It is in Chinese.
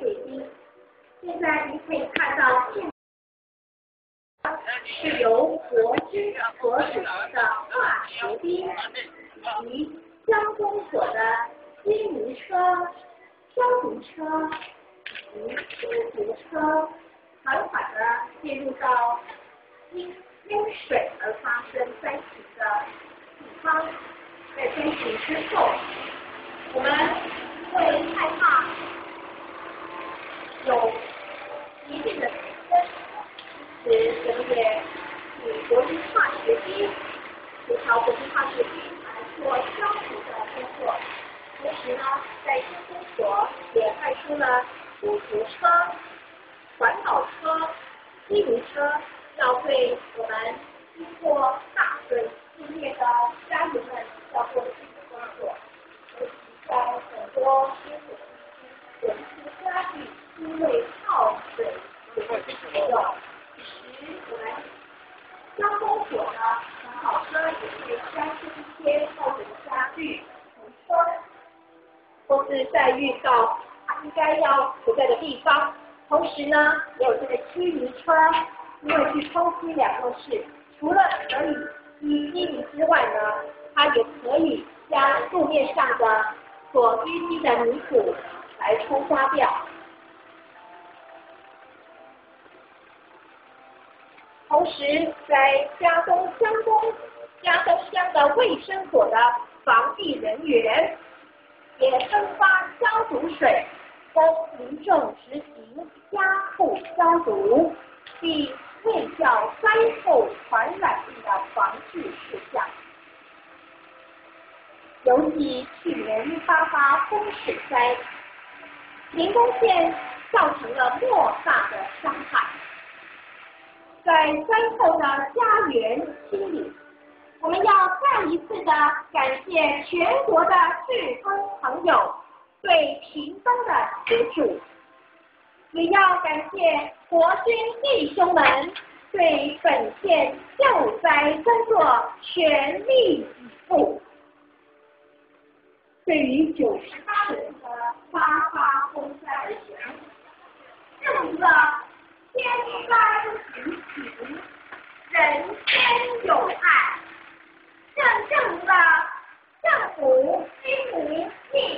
水兵。现在您可以看到是由国军所使用的化学兵，以及交通所的机泥车、消毒车以及清除车，缓缓地进入到因水而发生灾情的地方。在灾情之后，我们会害怕有一定的产生，因此我们也以国际化学兵协调国际化学兵来做消毒的工作。同时呢，在交通所也派出了补涂车、环保车、机泥车，要对我们经过大水肆虐的家人们要做这个工作。尤其在很多辛苦的人出家具因为泡水有使用，此时我们交通所的环保车也会将这一些泡水的家具重装，或是在遇到它应该要处在的地方。同时呢，也有这个机泥车，因为去冲击两个是，除了可以淤积泥之外呢，它也可以将路面上的所淤积的泥土来冲刷掉。同时，在嘉东乡的卫生所的防疫人员也分发消毒水，供民众执行家户消毒，并卫教灾后传染病的防治事项。尤其去年发风水灾，屏东县造成了莫大的伤害。在灾后的家园清理，我们要再一次的感谢全国的志工朋友对屏东的协助，也要感谢国军弟兄们对本县救灾工作全力以赴。对于98人的发风灾而言，证明了天灾平平，人间有爱，更证明了政府军民一